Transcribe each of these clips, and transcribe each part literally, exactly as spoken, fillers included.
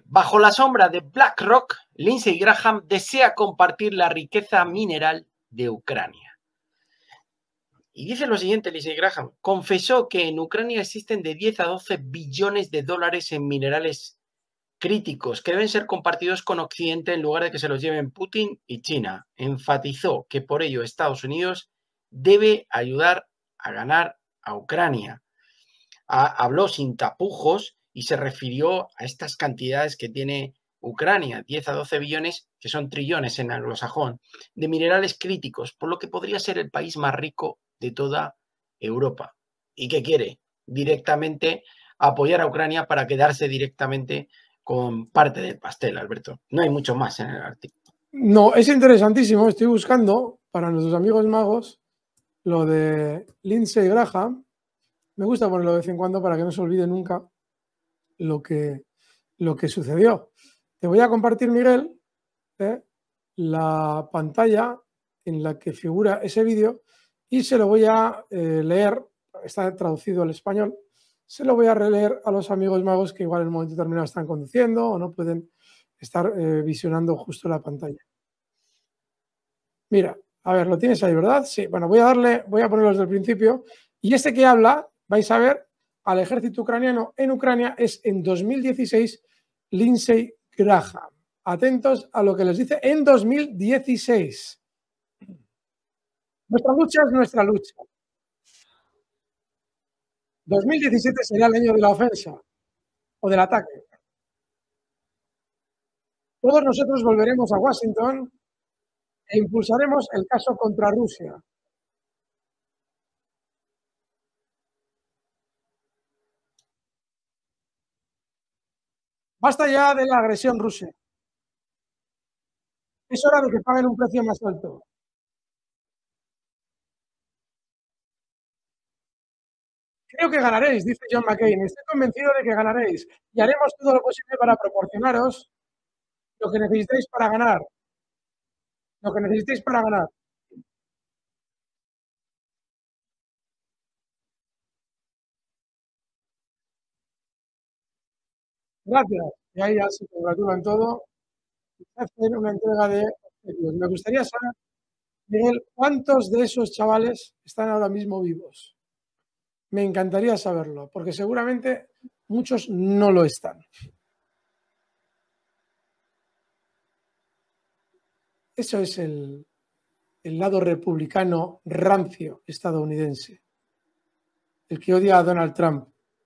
Bajo la sombra de BlackRock, Lindsey Graham desea compartir la riqueza mineral de Ucrania. Y dice lo siguiente, Lindsey Graham, confesó que en Ucrania existen de diez a doce billones de dólares en minerales críticos que deben ser compartidos con Occidente en lugar de que se los lleven Putin y China. Enfatizó que por ello Estados Unidos debe ayudar a ganar a Ucrania. Ha, habló sin tapujos y se refirió a estas cantidades que tiene Ucrania, diez a doce billones, que son trillones en anglosajón, de minerales críticos, por lo que podría ser el país más rico de toda Europa. ¿Y qué quiere? Directamente apoyar a Ucrania para quedarse directamente con parte del pastel, Alberto. No hay mucho más en el artículo. No, es interesantísimo. Estoy buscando para nuestros amigos magos lo de Lindsey Graham. Me gusta ponerlo de vez en cuando para que no se olvide nunca lo que, lo que sucedió. Te voy a compartir, Miguel, ¿eh? la pantalla en la que figura ese vídeo y se lo voy a eh, leer. Está traducido al español. Se lo voy a releer a los amigos magos que igual en un momento determinado están conduciendo o no pueden estar eh, visionando justo la pantalla. Mira, a ver, lo tienes ahí, ¿verdad? Sí, bueno, voy a darle, voy a ponerlo desde el principio. Y este que habla, vais a ver, al ejército ucraniano en Ucrania es en dos mil dieciséis Lindsey Graham. Atentos a lo que les dice en dos mil dieciséis. Nuestra lucha es nuestra lucha. dos mil diecisiete será el año de la ofensa o del ataque. Todos nosotros volveremos a Washington e impulsaremos el caso contra Rusia. Basta ya de la agresión rusa. Es hora de que paguen un precio más alto. Creo que ganaréis, dice John McCain. Estoy convencido de que ganaréis y haremos todo lo posible para proporcionaros lo que necesitéis para ganar. Lo que necesitéis para ganar. Gracias. Y ahí ya se congratulan todo. Hacer una entrega de objetivos. Me gustaría saber, Miguel, ¿cuántos de esos chavales están ahora mismo vivos? Me encantaría saberlo, porque seguramente muchos no lo están. Eso es el, el lado republicano rancio estadounidense, el que odia a Donald Trump.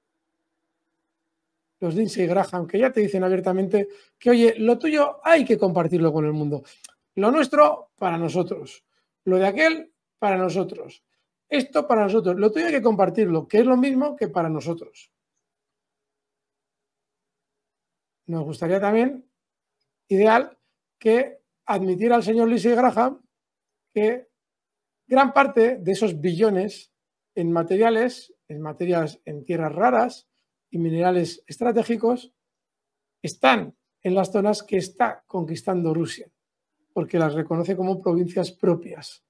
Los Lindsey Graham, que ya te dicen abiertamente que, oye, lo tuyo hay que compartirlo con el mundo. Lo nuestro, para nosotros. Lo de aquel, para nosotros. Esto para nosotros. Lo tuyo hay que compartirlo, que es lo mismo que para nosotros. Nos gustaría también, ideal, que admitiera al señor Lindsey Graham que gran parte de esos billones en materiales, en materias en tierras raras y minerales estratégicos están en las zonas que está conquistando Rusia, porque las reconoce como provincias propias.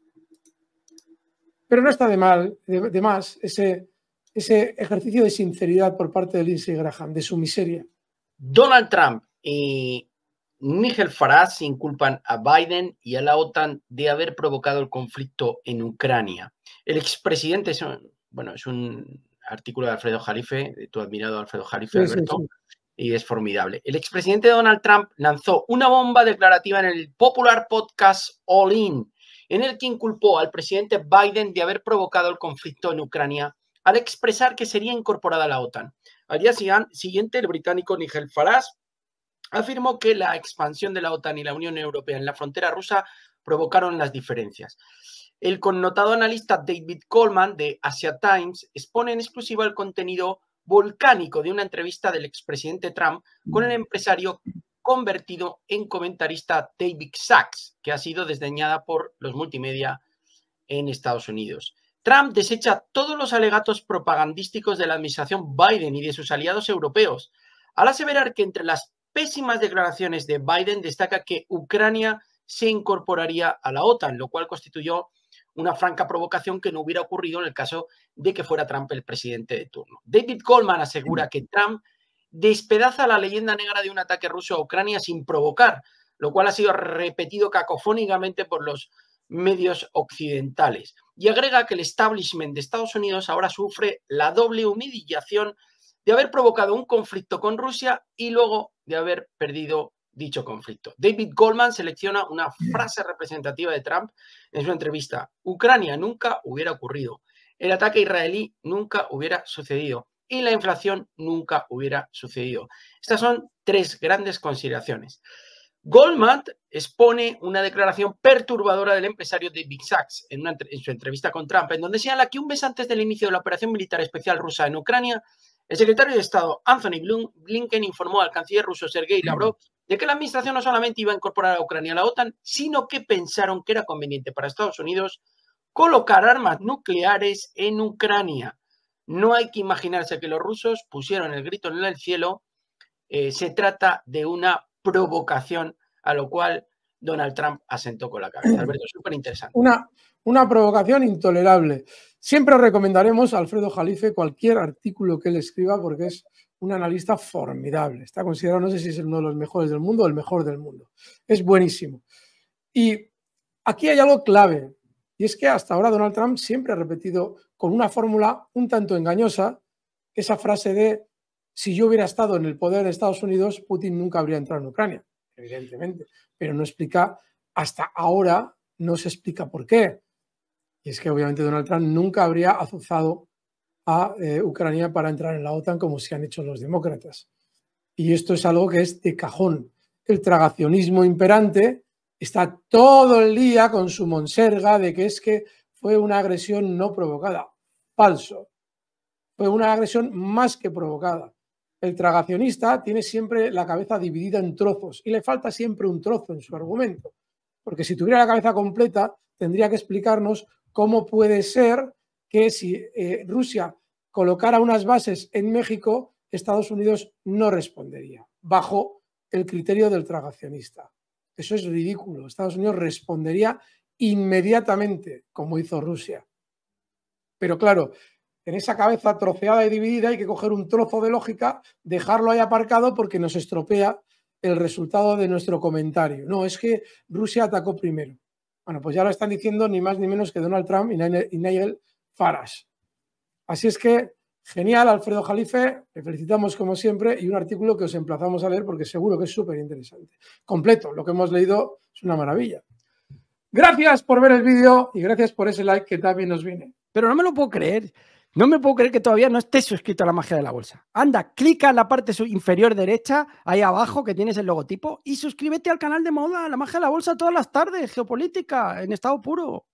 Pero no está de, mal, de, de más ese, ese ejercicio de sinceridad por parte de Lindsey Graham, de su miseria. Donald Trump y Nigel Farage inculpan a Biden y a la OTAN de haber provocado el conflicto en Ucrania. El expresidente, es un, bueno, es un artículo de Alfredo Jalife, de tu admirado Alfredo Jalife, sí, Alberto, sí, sí. Y es formidable. El expresidente Donald Trump lanzó una bomba declarativa en el popular podcast All In, en el que inculpó al presidente Biden de haber provocado el conflicto en Ucrania al expresar que sería incorporada a la OTAN. Al día siguiente, el británico Nigel Farage afirmó que la expansión de la OTAN y la Unión Europea en la frontera rusa provocaron las diferencias. El connotado analista David Coleman de Asia Times expone en exclusiva el contenido volcánico de una entrevista del expresidente Trump con el empresario convertido en comentarista David Sachs, que ha sido desdeñada por los multimedia en Estados Unidos. Trump desecha todos los alegatos propagandísticos de la administración Biden y de sus aliados europeos, al aseverar que entre las pésimas declaraciones de Biden destaca que Ucrania se incorporaría a la OTAN, lo cual constituyó una franca provocación que no hubiera ocurrido en el caso de que fuera Trump el presidente de turno. David Coleman asegura que Trump despedaza la leyenda negra de un ataque ruso a Ucrania sin provocar, lo cual ha sido repetido cacofónicamente por los medios occidentales. Y agrega que el establishment de Estados Unidos ahora sufre la doble humillación de haber provocado un conflicto con Rusia y luego de haber perdido dicho conflicto. David Goldman selecciona una frase representativa de Trump en su entrevista: Ucrania nunca hubiera ocurrido, el ataque israelí nunca hubiera sucedido y la inflación nunca hubiera sucedido. Estas son tres grandes consideraciones. Goldman expone una declaración perturbadora del empresario David Sachs en, una, en su entrevista con Trump, en donde señala que un mes antes del inicio de la operación militar especial rusa en Ucrania, el secretario de Estado Anthony Blinken informó al canciller ruso Sergei Lavrov de que la administración no solamente iba a incorporar a Ucrania a la OTAN, sino que pensaron que era conveniente para Estados Unidos colocar armas nucleares en Ucrania. No hay que imaginarse que los rusos pusieron el grito en el cielo. Eh, se trata de una provocación, a lo cual Donald Trump asentó con la cabeza. Alberto, súper interesante. Una, una provocación intolerable. Siempre os recomendaremos a Alfredo Jalife cualquier artículo que él escriba porque es un analista formidable. Está considerado, no sé si es uno de los mejores del mundo o el mejor del mundo. Es buenísimo. Y aquí hay algo clave, y es que hasta ahora Donald Trump siempre ha repetido con una fórmula un tanto engañosa esa frase de: si yo hubiera estado en el poder de Estados Unidos, Putin nunca habría entrado en Ucrania, evidentemente, pero no explica, hasta ahora no se explica por qué. Y es que obviamente Donald Trump nunca habría azuzado a eh, Ucrania para entrar en la OTAN como se han hecho los demócratas. Y esto es algo que es de cajón. El tragacionismo imperante está todo el día con su monserga de que es que fue una agresión no provocada. Falso. Fue una agresión más que provocada. El tragacionista tiene siempre la cabeza dividida en trozos y le falta siempre un trozo en su argumento. Porque si tuviera la cabeza completa, tendría que explicarnos cómo puede ser que si eh, Rusia colocara unas bases en México, Estados Unidos no respondería, bajo el criterio del tragacionista. Eso es ridículo. Estados Unidos respondería inmediatamente, como hizo Rusia. Pero claro, en esa cabeza troceada y dividida hay que coger un trozo de lógica, dejarlo ahí aparcado porque nos estropea el resultado de nuestro comentario. No, es que Rusia atacó primero. Bueno, pues ya lo están diciendo ni más ni menos que Donald Trump y Nigel Farage. Así es que, genial, Alfredo Jalife, le felicitamos como siempre y un artículo que os emplazamos a leer porque seguro que es súper interesante. Completo, lo que hemos leído es una maravilla. Gracias por ver el vídeo y gracias por ese like que también nos viene. Pero no me lo puedo creer. No me puedo creer que todavía no estés suscrito a la magia de la bolsa. Anda, clica en la parte inferior derecha, ahí abajo que tienes el logotipo, y suscríbete al canal de moda, la magia de la bolsa todas las tardes, geopolítica, en estado puro.